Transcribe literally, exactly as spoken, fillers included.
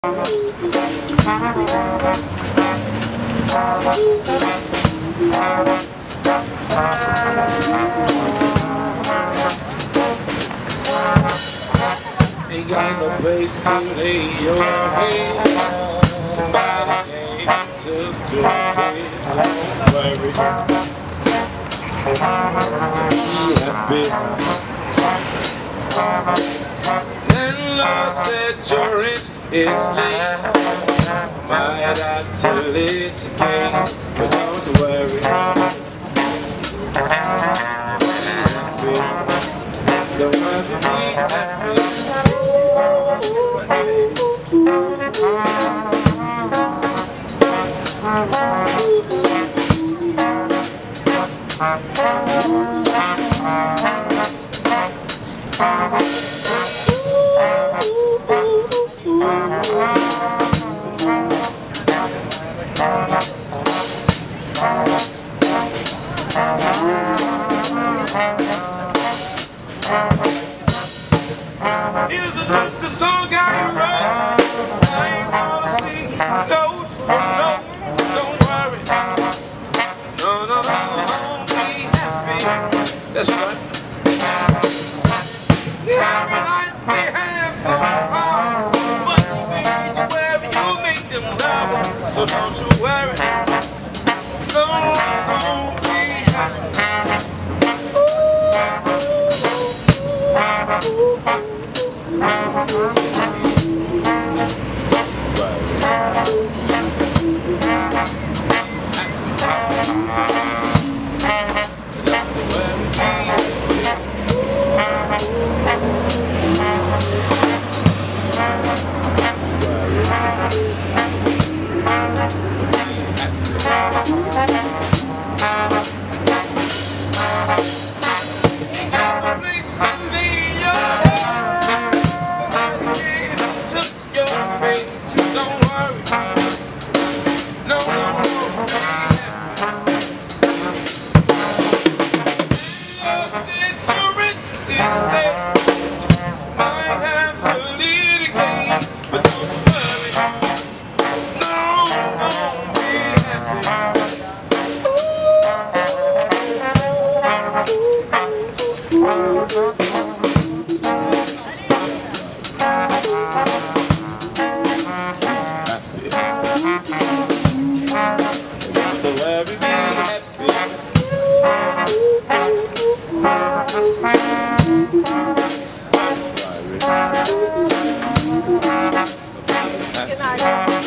Ain't got no place to lay your head. Somebody came to your place. Don't worry, be happy. Then Lord said your rent is late. Might have to litigate, but don't worry, be happy. Don't worry, be happy. Here's a look, the song I wrote. I ain't wanna see notes from no, don't worry. No, no, no, be happy. That's right. Yeah, right, they have some problems, but when you worry, you make them double. So don't you worry. No, no, be happy. Good night.